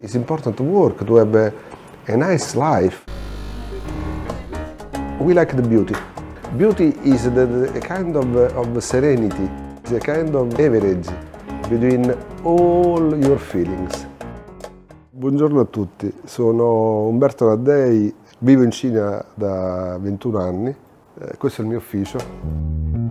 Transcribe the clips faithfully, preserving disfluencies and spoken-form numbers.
It's important to work, to have a, a nice life. We like the beauty. Beauty is the, the, a kind of, of serenity, it's a kind of average between all your feelings. Buongiorno a tutti, sono Umberto Taddei, vivo in Cina da ventuno anni, eh, questo è il mio ufficio.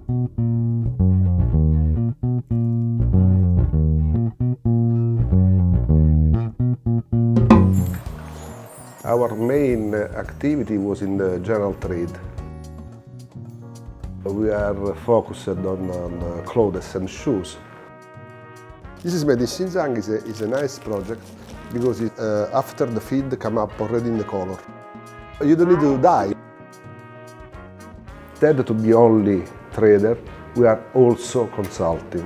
Our main activity was in the general trade. We are focused on, on clothes and shoes. This is made in Xinjiang. Is a, is a nice project because it, uh, after the feed come up already in the color. You don't need to dye. Instead to be only trader, we are also consulting.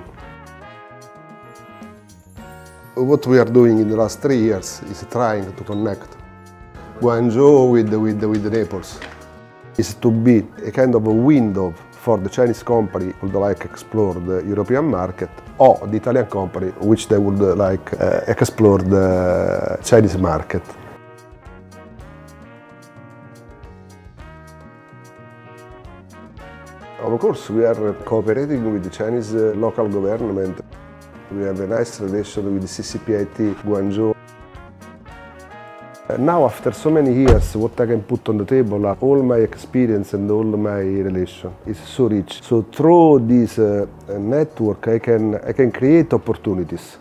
What we are doing in the last three years is trying to connect Guangzhou with, with, with Naples. Is to be a kind of a window for the Chinese company who would like to explore the European market, or the Italian company which they would like uh, explore the Chinese market. Of course, we are cooperating with the Chinese uh, local government. We have a nice relation with the C C P I T Guangzhou. Now, after so many years, what I can put on the table are all my experience and all my relation. It's so rich. So through this uh, network, I can, I can create opportunities.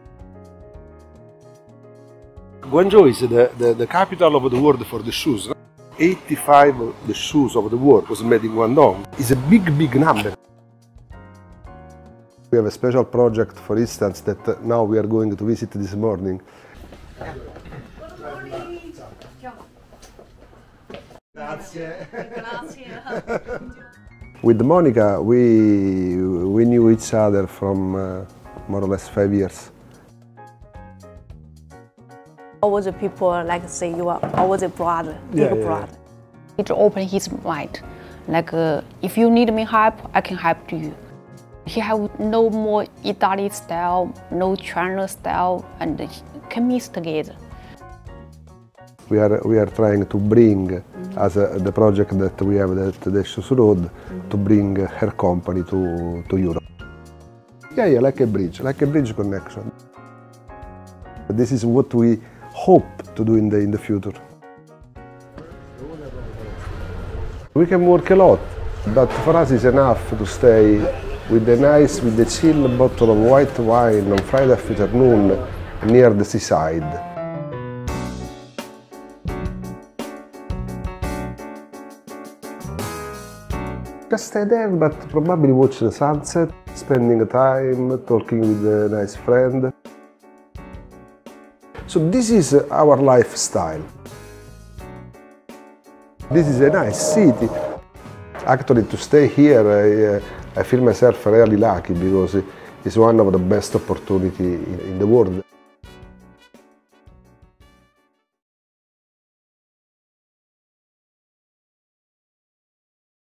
Guangzhou is the, the, the capital of the world for the shoes. eighty-five of the shoes of the world was made in Guangdong. It's a big, big number. We have a special project, for instance, that now we are going to visit this morning. Grazie. With Monica, we, we knew each other from uh, more or less five years. Always the people like say you are always a brother, Yeah, big yeah, brother. It opened his mind. Like, uh, if you need me help, I can help you. He have no more Italy style, no China style, and he can mix together. We are, we are trying to bring, mm-hmm. as a, the project that we have at the Shoes Road, mm-hmm. to bring her company to, to Europe. Yeah, yeah, like a bridge, like a bridge connection. This is what we hope to do in the, in the future. We can work a lot, but for us it's enough to stay with the nice, with the chill bottle of white wine on Friday afternoon near the seaside. Just stay there, but probably watch the sunset, spending time, talking with a nice friend. So this is our lifestyle. This is a nice city. Actually, to stay here, I, I feel myself really lucky because it's one of the best opportunities in the world.